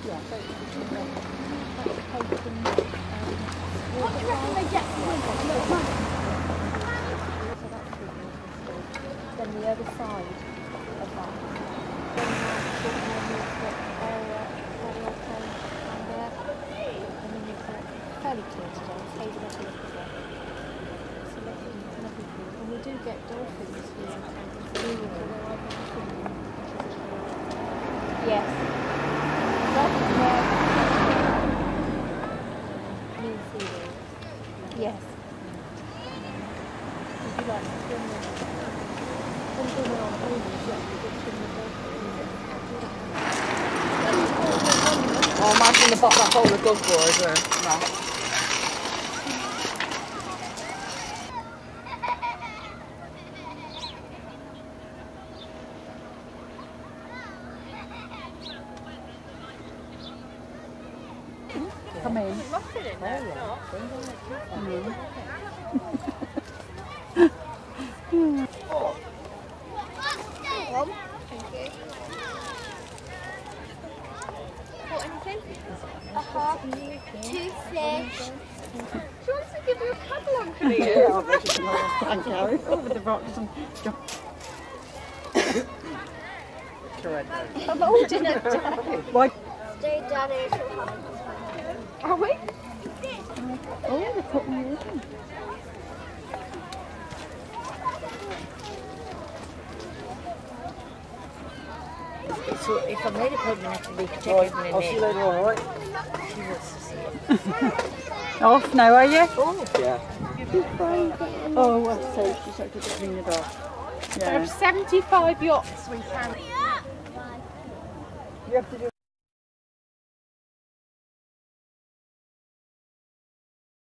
Yeah, so it's taken, what do you reckon they get for winter? A little money? so that's really interesting. Then the other side of that, then sort of more music area, karaoke, and then it's fairly clear today, it's hazy up a little bit. It's a lovely view. And we do get dolphins here. Yes. Yes. Would you like to swim with us? When we're on ponies, yes, we did swim with dolphins. Oh, imagine the bottle that hole of good for as well. No. Come in. Muffin in there, not. Thank you. Want anything? Two fish. She wants to give you a cuddle, Uncle Ian. Yeah, I bet you can thank you. Over the rocks and jump. Correct. I'm holding it. Why? Stay down here till half. Are we? Oh, they put me in. So if I'm ready for me to be Right, I'll see you later on, alright? She wants to see it. Off now, are you? Oh, yeah. Oh, well, so she's like to clean it off. There are 75 yachts we can. You have to do